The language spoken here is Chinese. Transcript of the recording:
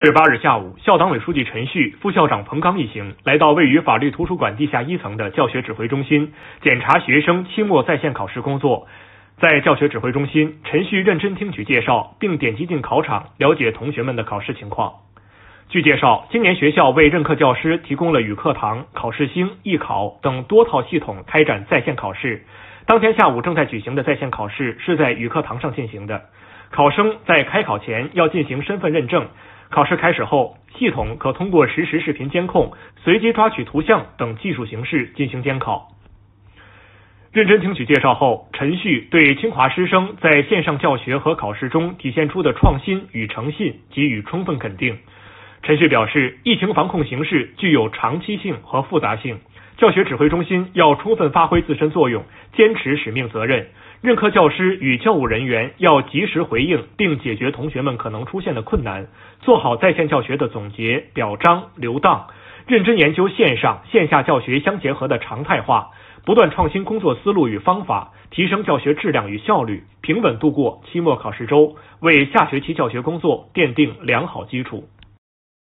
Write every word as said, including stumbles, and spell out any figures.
十八日下午，校党委书记陈旭、副校长彭刚一行来到位于法律图书馆地下一层的教学指挥中心，检查学生期末在线考试工作。在教学指挥中心，陈旭认真听取介绍，并点击进考场，了解同学们的考试情况。据介绍，今年学校为任课教师提供了语课堂、考试星、艺考等多套系统开展在线考试。当天下午正在举行的在线考试是在语课堂上进行的，考生在开考前要进行身份认证。考试开始后，系统可通过实时视频监控、随机抓取图像等技术形式进行监考。认真听取介绍后，陈旭对清华师生在线上教学和考试中体现出的创新与诚信给予充分肯定。陈旭表示，疫情防控形势具有长期性和复杂性，教学指挥中心要充分发挥自身作用，坚持使命责任。任课教师与教务人员要及时回应并解决同学们可能出现的困难，做好在线教学的总结、表彰、留档，认真研究线上线下教学相结合的常态化，不断创新工作思路与方法，提升教学质量与效率，平稳度过期末考试周，为下学期教学工作奠定良好基础。